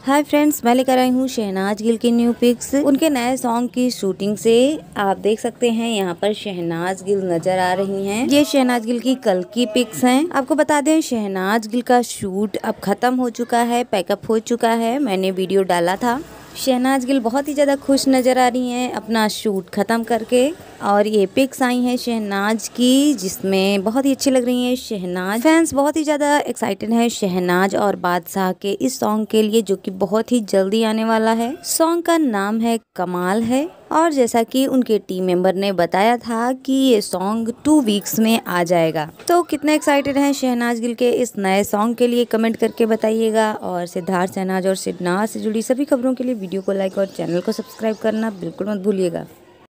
Hi friends, मैं लेकर आई हूँ शहनाज गिल की न्यू पिक्स। उनके नए सॉन्ग की शूटिंग से आप देख सकते हैं यहाँ पर शहनाज गिल नजर आ रही हैं। ये शहनाज गिल की कल की पिक्स हैं। आपको बता दें शहनाज गिल का शूट अब खत्म हो चुका है, पैकअप हो चुका है। मैंने वीडियो डाला था। शहनाज गिल बहुत ही ज़्यादा खुश नज़र आ रही हैं अपना शूट ख़त्म करके। और ये पिक्स आई हैं शहनाज की, जिसमें बहुत ही अच्छी लग रही हैं शहनाज। फैंस बहुत ही ज़्यादा एक्साइटेड हैं शहनाज और बादशाह के इस सॉन्ग के लिए, जो कि बहुत ही जल्दी आने वाला है। सॉन्ग का नाम है कमाल है। और जैसा कि उनके टीम मेंबर ने बताया था कि ये सॉन्ग 2 वीक्स में आ जाएगा। तो कितने एक्साइटेड हैं शहनाज गिल के इस नए सॉन्ग के लिए कमेंट करके बताइएगा। और सिद्धार्थ शहनाज और शहनाज से जुड़ी सभी खबरों के लिए वीडियो को लाइक और चैनल को सब्सक्राइब करना बिल्कुल मत भूलिएगा।